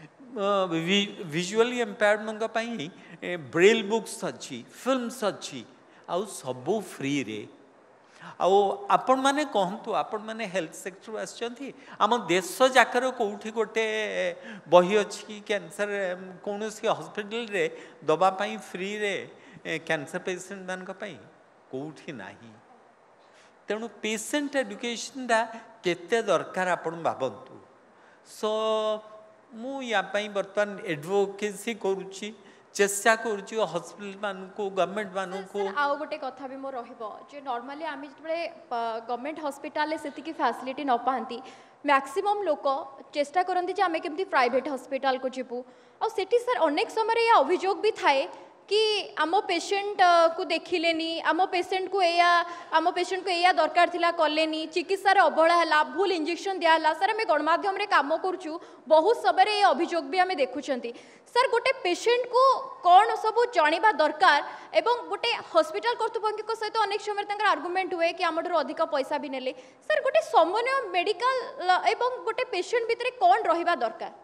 विजुअली एम्पायर्ड पई ब्रेल बुक्स अच्छी फिल्म्स अच्छी आउ सबू फ्री रे आउ आपण माने कहतु आपण माने हेल्थ सेक्टर आछंती आम देश जाकर कोठी गोटे बही अच्छी कैंसर कौन सी हॉस्पिटल रे दबा पाई फ्री रे कैंसर पेशेंट मान कौठी नाही तेणु पेशेंट एडुकेशन टा केते दरकार आपण भाबंतु सो मु या पाई बर्तमान एडवोकेसी करूची चेष्टा करुची हॉस्पिटल मान को गवर्नमेंट मान को आउ गोटे कथा भी मोर रहिबो जे नॉर्मली आमी जतबे गवर्नमेंट हॉस्पिटल ले सेति की फैसिलिटी न पांती मैक्सिमम लोक चेष्टा करंती जे आमे केमती प्राइवेट हॉस्पिटल को जिबु आ सेठी सर अनेक समय या अभियोग भी थाए कि आम पेशेंट को देखिलेनी आम पेशेंट को एया आम पेशेंट को एया दरकार थिला कलेनी चिकित्सार अवहेला हैला भूल इंजेक्शन दिया हैला सर आम गणमाध्यम रे काम करूछु बहुत समय ये अभियोग भी आम देखुछंती सर गोटे पेशेंट को कौन सब जानिबा दरकार एवं गोटे हॉस्पिटल कर्तृपक्ष सहित अनेक समय तंकर आर्गुमेंट हुए कि आमठू अधिक पैसा भी नेले सर गोटे समन्वय मेडिकल एवं गोटे पेशेंट भितर कौन रहिबा दरकार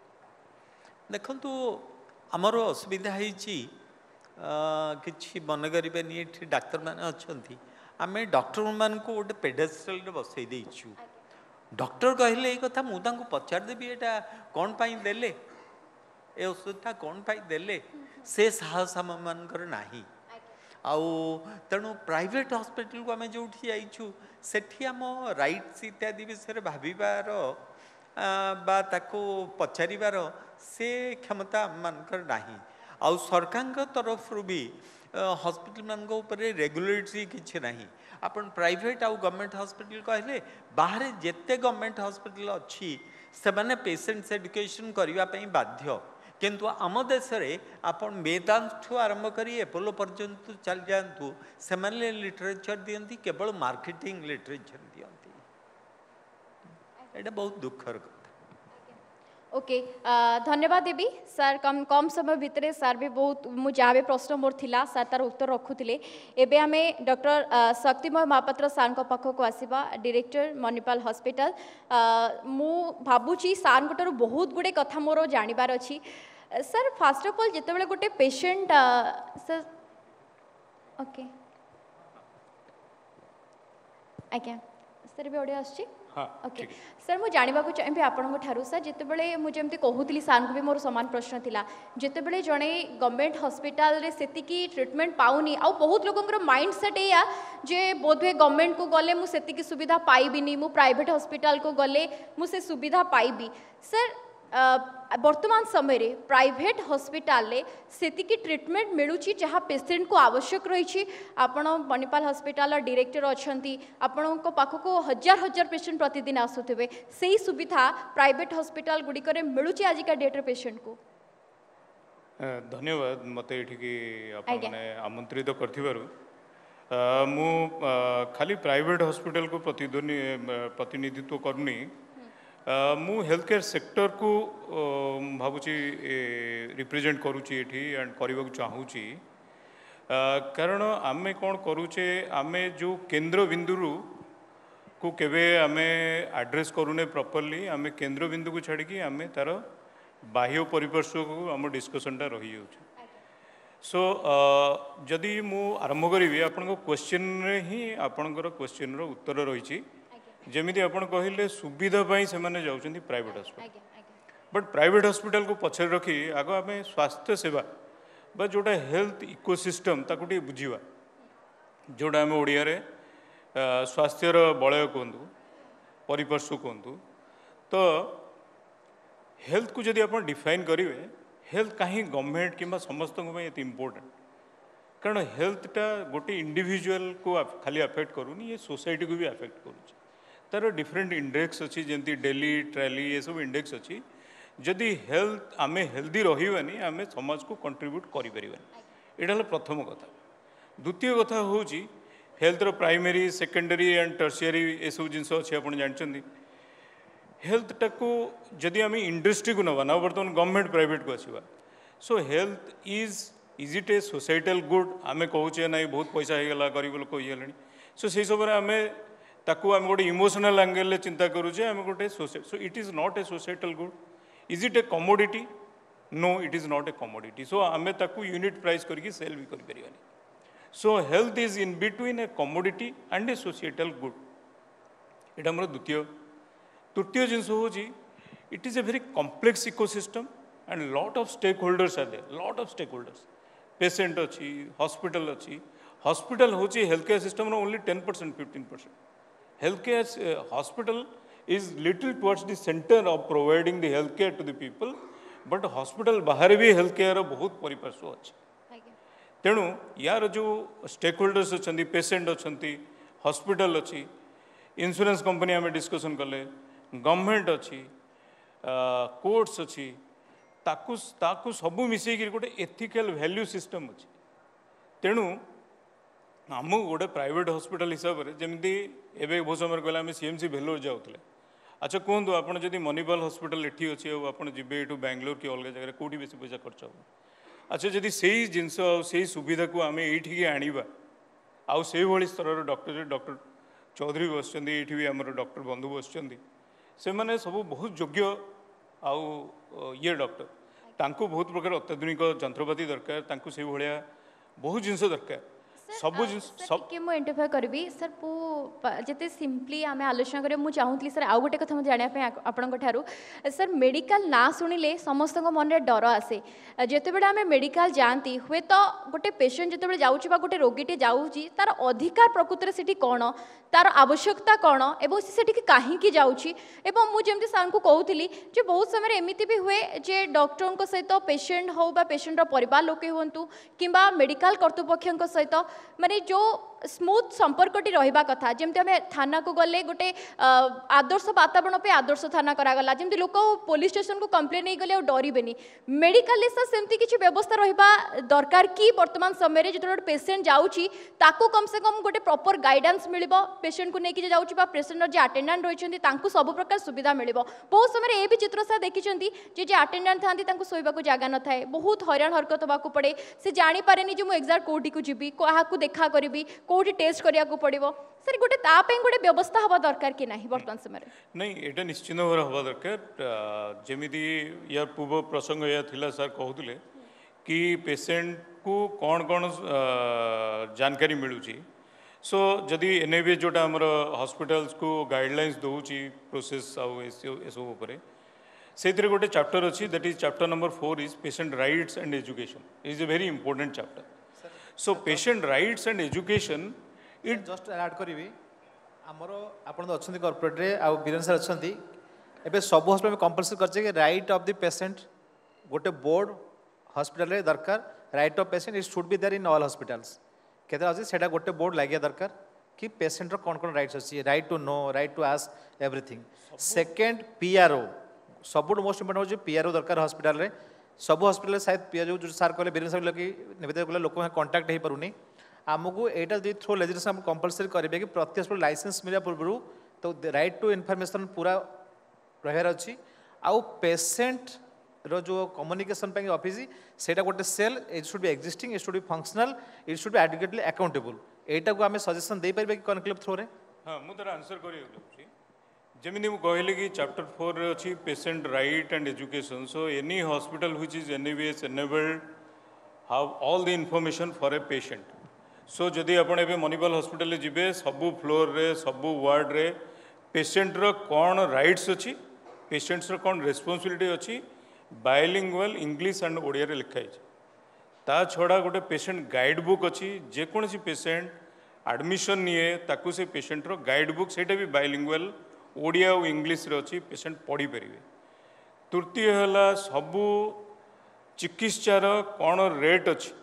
देखंतु हमर असुविधा हिची किसी मन करें ये डाक्तर मान अच्छा आम डॉक्टर मान को गोटे पेडेस्टल बसई देचु डॉक्टर कहले ये कथा मुझे पचारदेवी एटा कौन पाई देले ए औषधटा कौन पाई देले से साहस आम मानकर नाही आउ तेणु प्राइवेट हॉस्पिटल को आम जो जाइछु सेठी आम राइट्स इत्यादि विषय भाविबार बा ताको पचारिबार से क्षमता आम मानकर नाही आउ सरकार तरफ भी हॉस्पिटल मान रेगुलेटरी किसी ना अपन प्राइवेट आउ गवर्नमेंट हॉस्पिटल कहले बाहर जेते गवर्नमेंट हॉस्पिटल अच्छी से माने पेशेंट्स एडुकेशन करने बाध्य किंतु आम देश में आपण मैदान ठू आरंभ करी एपोलो पर्यंत चल जातु से माने लिटरेचर दियंती केवल मार्केटिंग लिटरेचर दियंती एटा बहुत दुखर ओके okay, धन्यवाद देवी सर कम कम समय भितर सर भी बहुत मु जहाँ भी प्रश्न मोर थिला सर तार उत्तर रखुले एबे आमे डॉक्टर शक्तिमय महापात्र सर पाखक आसवा डायरेक्टर मणिपाल हॉस्पिटल मु भावुची सर गोटर बहुत गुड़े कथा मोर जानिबार अच्छी सर फास्ट ऑफ ऑल जिते गोटे पेशेंट सर ओके आज्ञा सर भी ओडिया आछी ओके सर मु जानिबा को चाहिए आपन ठारू सर जितेबले मुझे कहूली सर को भी मोर समान प्रश्न थिला जितेबले जड़े गवर्नमेंट हॉस्पिटल रे सेतिकी ट्रीटमेंट पाउनी आ बहुत लोगों माइंड सेट या जे बोधवे गवर्नमेंट को गले मु सेतिकी सुविधा पाइबिनी मु प्राइवेट हॉस्पिटल को गले मु से सुविधा पाइबी सर वर्तमान समय रे प्राइवेट हॉस्पिटल ले सेतिकी ट्रीटमेंट मिलुची जहाँ पेशेंट को आवश्यक रही आपण मणिपाल हॉस्पिटल डायरेक्टर अच्छी आपण पाखक हजार हजार पेशेंट प्रतिदिन आसुवे से सुविधा प्राइवेट हॉस्पिटल गुड़िक मिलुची आजिका डेट रे पेशेंट को धन्यवाद मत ये आमंत्रित कर मु खाली प्राइवेट हॉस्पिटल को प्रतिनिधित्व करनी मु हेल्थ केयर सेक्टर को भावुची रिप्रेजेंट करुची एठी एंड करबा चाहूची कारण आमे कौन करुचे आमे जो केंद्र बिंदु को केवे आमे एड्रेस करूने प्रॉपर्ली आमे केंद्र बिंदु को छाड़ी की आमे तार बाह्य परिपार्श्व को आम डिस्कशनटा रही जाउची सो जदि मु आरंभ करी आपण क्वेश्चन रे ही आपणकर क्वेश्चन रो उत्तर रही जमीती आपण कहले सुविधा पाई से माने जाउछन्ती private hospital but private hospital को पछर रखी आग आम स्वास्थ्य सेवा बा जोटा हेल्थ इकोसिस्टम ताको टी बुझीवा जोटा आम ओडिया रे स्वास्थ्यर बलय कहतु परिपार्श्व कहतु तो हेल्थ को जदि आप डिफाइन करेंगे हेल्थ कहीं गवर्नमेंट कि समस्त इम्पोर्टेंट कारण हेल्थटा गोटे इंडिविजुअल को खाली अफेक्ट करूनी ये सोसाइटी को भी अफेक्ट करुच्चे तार डिफरेंट इंडेक्स अच्छी जमी डेली ट्राली ये सब इंडेक्स अच्छी जदि हेल्थ आम हेल्दी रही आम समाज को कंट्रीब्यूट करें यहाँ प्रथम कथा द्वितीय कथा हूँ हेल्थर प्राइमरी सेकेंडरी एंड टर्शियरी ये सब जिन अच्छी आप जानते हेल्थटा को जदि आम इंडस्ट्री को नवा ना बर्तमान गवर्नमेंट प्राइवेट को आसवा so health is is it a societal good आम कहे ना बहुत पैसा होगा गरीब लोक हो सो से सब आम ताकू आम गोटे इमोशनल एंगल चिंता करुचे आम गोटे so it is not a societal good is it a commodity no it is not a commodity so आम ताकू यूनिट प्राइस करके सेल भी करें so health is in between a commodity and a societal good यहाँ मोर द्वितीय तृतीय जिनस हूँ it is a very complex ecosystem and lot of stakeholders are there lot of stakeholders patient अच्छी हॉस्पिटल अच्छी हॉस्पिटल हूँ health care system only ten percent fifteen percent health care hospital is little towards the center of providing the health care to the people but hospital बाहर भी health care बहुत परिपार्श्व अच्छे तेणु यार जो स्टेक होल्डर्स अच्छा पेशेंट अच्छा हॉस्पिटल अच्छी इंश्योरेंस कंपनी आम डिस्कसन कले गवर्नमेंट अच्छी कोर्ट्स अच्छी ताकू ताकू सबू मिसेक गोटे एथिकल वैल्यू सिस्टम अच्छी तेणु आम गोटे प्राइवेट हॉस्पिटल हिसाब से जमी एवं बहुत समय कहले आम सीएमसी भेलोर जाऊे अच्छा कहतु आपड़ जब मणिपाल हॉस्पिटल एटी अच्छी आप जीवे यू बेंगलोर कि अलग जगह कौटी बेसी पैसा खर्च हो अच्छा जदि से जिनस से सुविधा को आम ये आणवा आउ से भाई स्तर डॉक्टर डॉक्टर चौधरी बस ये भी आम डॉक्टर बंधु बस से मैंने सब बहुत योग्य आउ ये डॉक्टर तांको बहुत प्रकार अत्याधुनिक जंत्रपाति दरकार से भाया बहुत जिनस दरकार सब सब के मु इंटरफेयर करबी सर पु जते सिंपली आमे आलोचना करे मु चाहूतली सर आउ गोटे कथा म जानिया पे आपन ठारू सर मेडिकल ना सुनिले समस्त मन रे डर आसे जते बेडा आमे मेडिकल जानती हुए तो गोटे पेशेंट जते बेडा जाउची बा गोटे रोगीटे जाउची तार अधिकार प्रकृति रे सेठी कोन तार आवश्यकता कोन एवं से सेठी काहे की जाउची एवं मु जेमति सर को कहूतली जे बहुत समय एमिति भी हुए जे डॉक्टर को सहित पेशेंट हो बा पेशेंट रो परिवार लोके होंतु किंबा मेडिकल कर्तृपक्षक सहित माने जो स्मूथ संपर्कटी रहिबा कथा जेमति आमे थाना को गले गोटे आदर्श वातावरण पे आदर्श थाना करागला जेमति लोक पुलिस स्टेशन को कंप्लेन नहीं गले डरबेनी मेडिकल से सेमति किछि व्यवस्था रहिबा दरकार कि वर्तमान समय रे जतो पेशेंट जाउची ताको कम से कम गोटे प्रॉपर गाइडेंस मिलिबो पेशेंट को नेकी जाउची बा पेशेंट जे अटेंडेंट रहिचंती तांको सब प्रकार सुविधा मिलिबो बहुत समय ए भी चित्र सा देखिचंती जे जे अटेंडेंट थांती तांको सोइबा को जागा न थाए बहुत हैरान हरकत होबा को पड़े से जानि पारेनी जे मु एग्जैक्ट कोठी को जिबी काहा को देखा करबी कोठी टेस्ट करिया को पड़िबो सर गोटे ता पे गोटे व्यवस्था हवा दरकार कि नाही वर्तमान समय रे नहीं एटा निश्चित भाव हवा दरकार जेमिति या पूर्व प्रसंग या थिला सर कहउतले कि पेशेंट को कौन कौन जानकारी मिलूची सो जदि एनएबी जोटा हमर हॉस्पिटल्स को गाइडलाइंस दउची प्रोसेस आउ ए सब ऊपर से गोटे चैप्टर अच्छी that is chapter number four is patient rights and education is a very important chapter so patient rights and education it just add करी आमर आपन तो अच्छे कॉर्पोरेट रे आ बीरेन सर अच्छा एबे सब हॉस्पिटल में कंपलसरी करछे कि राइट ऑफ द पेशेंट गोटे बोर्ड हॉस्पिटल रे दरकार right of patient it should be there in all hospitals केते अछि सेटा गोटे बोर्ड लागिया दरकार कि पेशेंट रो कोन कोन राइट्स अछि right to know right to ask everything second PRO सबुठ मोस्ट इंपोर्टेंट हो पीआरओ दरकार हॉस्पिटल रे सब हॉस्पिटल शायद पीआरओ जो सार कहले बीरेन सर लगी निवेदन कले लोक कांटेक्ट हे परुनी आमको एटा दि थ्रो लेजिस्लेशन हम कंपलसरी करेबे कि प्रति हॉस्पिटल लाइसेंस मिला पूर्व तो राइट टू इनफॉरमेशन पूरा रहार अच्छी आउ पेशेंट रो जो कम्युनिकेशन पे ऑफिस सेटा गोटे cell it should be existing it should be functional it should be adequately accountable एटा को आमे सजेशन दे पारबे कि कनक्लेव थ्रो रे हां मु तार आंसर करि दउची जेमिनि मु कहले कि चैप्टर फोर रे अछि patient right and education so any hospital which is anyways enabled have all the information for a patient so जदि आपण एबे मणिपाल हॉस्पिटल जिबे सबु फ्लोर रे सबु वार्ड रे पेशेंट रो कोन राइट्स अछि पेशेंट्स रो कोन रेस्पोंसिबिलिटी अछि बायलिंगुअल इंग्लिश एंड ओडिया रे लिखा है ता छड़ा गोटे पेशेंट गाइड बुक अच्छी जेकोसी पेशेंट एडमिशन निए ताकू से पेशेंट रो गाइड बुक सेटा भी बायलिंगुअल ओडिया और इंग्लिश रे अच्छी पेशेंट पढ़ी पारे तृतीय है सबू चिकित्सार कौन रेट अच्छी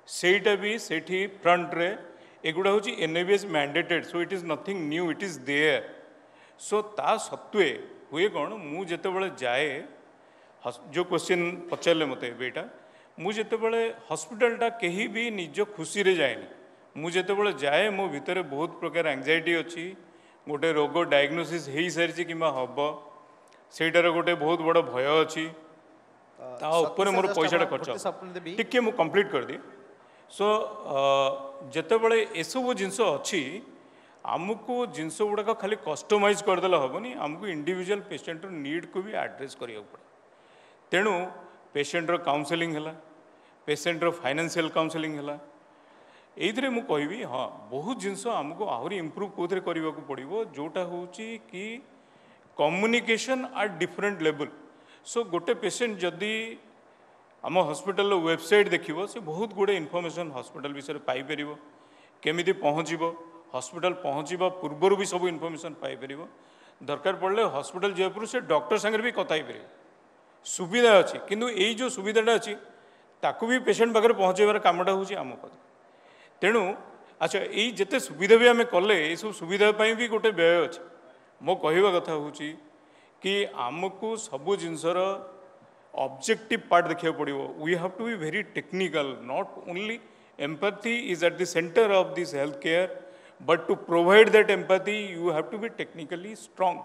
ସେଇଟା ବି ସେଇଠି ଫ୍ରଣ୍ଟରେ ଏଗୁଡ଼ା ହେଉଛି NABH mandated so it is nothing new it is there so ତା ସତ୍ତ୍ୱେ ହୁଏ କ'ଣ ମୁଁ ଯେତେବେଳେ ଯାଏ ଯେଉଁ କ୍ୱେଶ୍ଚିନ୍ ପଚାରିଲେ ମୋତେ ଏବେ ଏଇଟା ମୁଁ ଯେତେବେଳେ ହସ୍ପିଟାଲଟା କେହି ବି ନିଜ ଖୁସିରେ ଯାଏନି ମୁଁ ଯେତେବେଳେ ଯାଏ ମୋ ଭିତରେ ବହୁତ ପ୍ରକାର ଆଙ୍ଗଜାଇଟି ଅଛି ଗୋଟେ ରୋଗ ଡାଇଗ୍ନୋସିସ୍ ହେଇସାରିଛି କିମ୍ବା ହେବ ସେଇଟାର ଗୋଟେ ବହୁତ ବଡ଼ ଭୟ ଅଛି ତା ଉପରେ ମୋର ପଇସାଟା ଖର୍ଚ୍ଚ ଟିକେ ମୁଁ କମ୍ପ୍ଲିଟ୍ କରିଦିଏ ସୋ ଯେତେବେଳେ ଏସବୁ ଜିନିଷ ଅଛି ଆମକୁ ଜିନିଷ ଗୁଡ଼ାକ ଖାଲି କଷ୍ଟମାଇଜ୍ କରିଦେଲେ ହେବନି ଆମକୁ ଇଣ୍ଡିଭିଜୁଆଲ ପେସେଣ୍ଟର ନିଡ଼୍କୁ ବି ଆଡ୍ରେସ୍ କରିବାକୁ ପଡ଼େ ତେଣୁ ପେସେଣ୍ଟର କାଉନସେଲିଂ ହେଲା ପେସେଣ୍ଟର ଫାଇନାନ୍ସିଆଲ କାଉନସେଲିଂ ହେଲା ଏଇଥିରେ ମୁଁ କହିବି ହଁ ବହୁତ ଜିନିଷ ଆମକୁ ଆହୁରି ଇମ୍ପ୍ରୁଭ୍ କେଉଁଥିରେ କରିବାକୁ ପଡ଼ିବ ଯେଉଁଟା ହେଉଛି କି କମ୍ୟୁନିକେସନ୍ ଆଟ୍ ଡିଫରେଣ୍ଟ ଲେବୁଲ୍ ସୋ ଗୋଟେ ପେସେଣ୍ଟ ଯଦି ଆମ ହସ୍ପିଟାଲର ୱେବସାଇଟ୍ ଦେଖିବ ସେ ବହୁତ ଗୁଡ଼ିଏ ଇନଫର୍ମେସନ୍ ହସ୍ପିଟାଲ ବିଷୟରେ ପାଇପାରିବ କେମିତି ପହଞ୍ଚିବ ହସ୍ପିଟାଲ ପହଞ୍ଚିବା ପୂର୍ବରୁ ବି ସବୁ ଇନଫର୍ମେସନ୍ ପାଇପାରିବ ଦରକାର ପଡ଼ିଲେ ହସ୍ପିଟାଲ ଯିବା ପୂର୍ବରୁ ସେ ଡକ୍ଟର ସାଙ୍ଗରେ ବି କଥା ହେଇପାରିବ ସୁବିଧା ଅଛି କିନ୍ତୁ ଏଇ ଯେଉଁ ସୁବିଧାଟା ଅଛି ତାକୁ ବି ପେସେଣ୍ଟ ପାଖରେ ପହଞ୍ଚାଇବାର କାମଟା ହେଉଛି ଆମ ପାଖରେ ତେଣୁ ଆଚ୍ଛା ଏଇ ଯେତେ ସୁବିଧା ବି ଆମେ କଲେ ଏଇସବୁ ସୁବିଧା ପାଇଁ ବି ଗୋଟେ ବ୍ୟୟ ଅଛି ମୋ କହିବା କଥା ହେଉଛି କି ଆମକୁ ସବୁ ଜିନିଷର ଅବଜେକ୍ଟିଭ ପାର୍ଟ ଦେଖିବାକୁ ପଡ଼ିବ we have to be very technical not only empathy is at the centre of this health care but to provide that empathy you have to be technically strong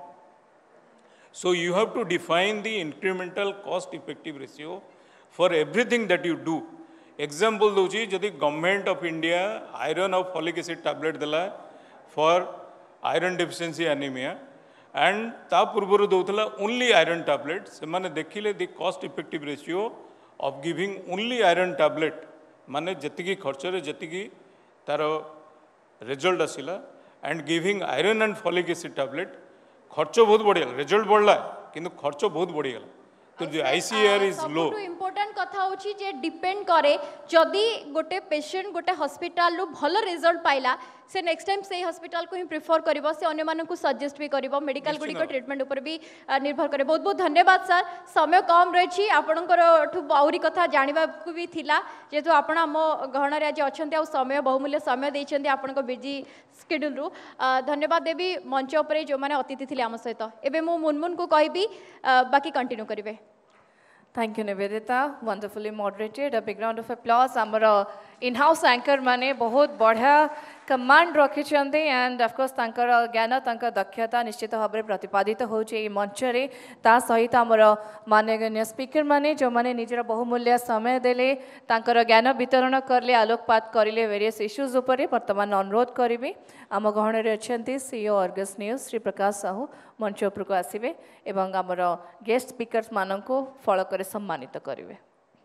so you have to define the incremental cost effective ratio for everything that you do example दोची जदि गवर्नमेंट ऑफ इंडिया आयरन और फॉलिक एसिड टैबलेट देला for iron deficiency anaemia and ता पूर्व दौला ओनली आयरन टैबलेट से माने देखिले the cost effective ratio of giving only iron tablet माने जतिकी खर्च रे जतिकी तार रिजल्ट आसिला and giving iron and folic acid tablet खर्च बहुत बढ़िया रिजल्ट बढ़ला किंतु खर्च बहुत बढ़िगला तो जो आईसीआर इज लो इम्पोर्टेंट कथा होची जे डिपेंड करे जदि गोटे पेशेंट गोटे हॉस्पिटल रु भलो रिजल्ट पाइला से नेक्स्ट टाइम से हॉस्पिटल को ही प्रिफर करिवो से अन्य मानन को सजेस्ट भी करिवो मेडिकल गुडी को ट्रीटमेंट ऊपर भी निर्भर करे बहुत बहुत धन्यवाद सर समय कम रही आपणकर ठु आउरी कथा जानिबा को भी थिला जेतु आपण हम गहन रे आज अछंती आ समय बहुमूल्य समय देइछंती आपनको बिजी स्केड्यूल रु धन्यवाद देवी मंच ऊपर जो माने अतिथि थिले आम सहित एबे मु मुनमुन को कहबी बाकी कंटिन्यू करिवे Thank you, Nivedita. Wonderfully moderated. A big round of applause. Amara in-house anchor mane बहुत बढ़िया कमांड रखी चंदे and of course तांकर ज्ञान तांकर दक्षता निश्चित भाव प्रतिपादित होचे ए मंच रे ता सहित आमर माननीय स्पीकर माने जो माने निजर बहुमूल्य समय देले तांकर ज्ञान वितरण करले आलोकपात करले वेरियस इश्यूज ऊपर वर्तमान अनुरोध करिवे आम गहन रे अछंती CEO Argus news Shri Prakash Sahu मंच ऊपर को आसीबे एवं आमर गेस्ट स्पीकर्स माननको फल करे सम्मानित करिवे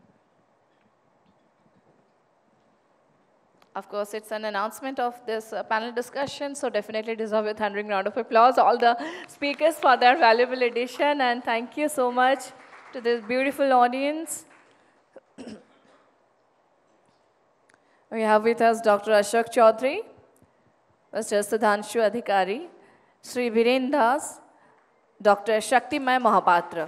Of course, it's an announcement of this uh, panel discussion, so definitely deserve a thundering round of applause. All the speakers for their valuable addition, and thank you so much to this beautiful audience. We have with us Doctor Ashok Chaudhary, Mister Sudhanshu Adhikari, Sri Viren Das, Doctor Shaktimay Mahapatra.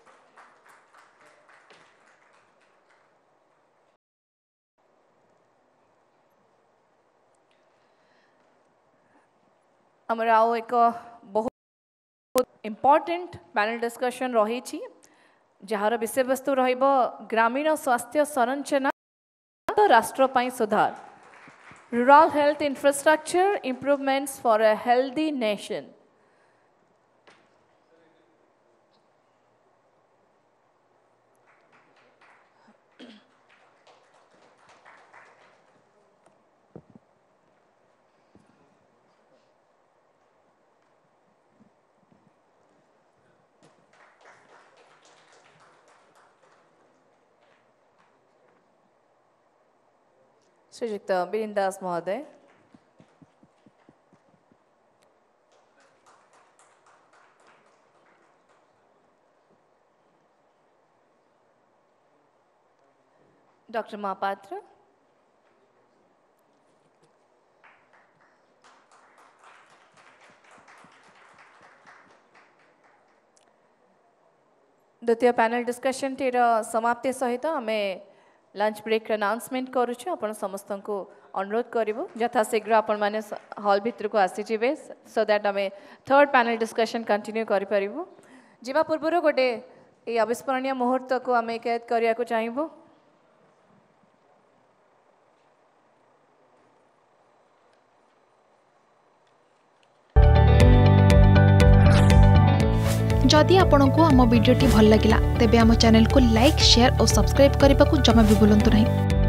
आमर आउ एक बहुत इम्पोर्टेंट पैनल डिस्कशन रही जार विषय वस्तु रहिबो ग्रामीण स्वास्थ्य संरचना राष्ट्र पाई सुधार rural health infrastructure improvements for a healthy nation Shriyukta Viren Das महोदय डॉक्टर महापात्र द्वितीय पैनल डिस्कशन टीर समाप्ति सहित आमे लंच ब्रेक अनाउंसमेंट करुछु आपण समस्त को अनुरोध करिवो यथाशीघ्र आपण माने हॉल भितर को आसी जिवे सो दैट आमे थर्ड पैनल डिस्कशन कंटिन्यू करि परिबो जीवा पूर्व गोटे ये अविस्मरणीय मुहूर्त को आमे कैद करिया को चाहिबो जदि आपंक आम भिडी भल लगा तेब आम चैनल को लाइक शेयर और सब्सक्राइब करने को जमा भी भूलु नहीं।